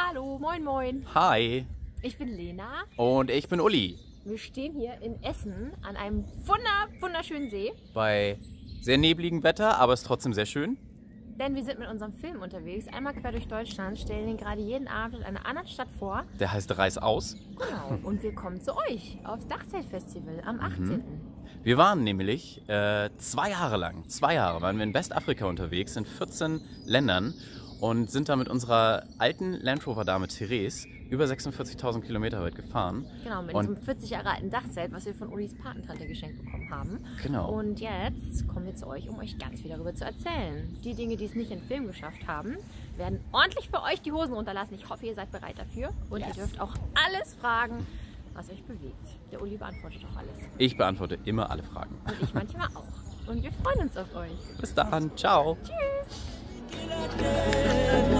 Hallo, moin moin. Hi. Ich bin Lena. Und ich bin Uli. Wir stehen hier in Essen an einem wunderschönen See. Bei sehr nebligem Wetter, aber es ist trotzdem sehr schön. Denn wir sind mit unserem Film unterwegs, einmal quer durch Deutschland, stellen ihn gerade jeden Abend in einer anderen Stadt vor. Der heißt Reißaus. Genau. Und wir kommen zu euch aufs Dachzeltfestival am 18. Wir waren nämlich 2 Jahre lang, waren wir in Westafrika unterwegs, in 14 Ländern und sind da mit unserer alten Land Rover Dame Therese über 46.000 Kilometer weit gefahren. Genau, mit diesem 40 Jahre alten Dachzelt, was wir von Ulis Patentante geschenkt bekommen haben. Genau. Und jetzt kommen wir zu euch, um euch ganz viel darüber zu erzählen. Die Dinge, die es nicht in den Film geschafft haben, werden ordentlich für euch die Hosen runterlassen. Ich hoffe, ihr seid bereit dafür. Und ihr dürft auch alles fragen, was euch bewegt. Der Uli beantwortet auch alles. Ich beantworte immer alle Fragen. Und ich manchmal auch. Und wir freuen uns auf euch. Bis dann. Ciao. Tschüss.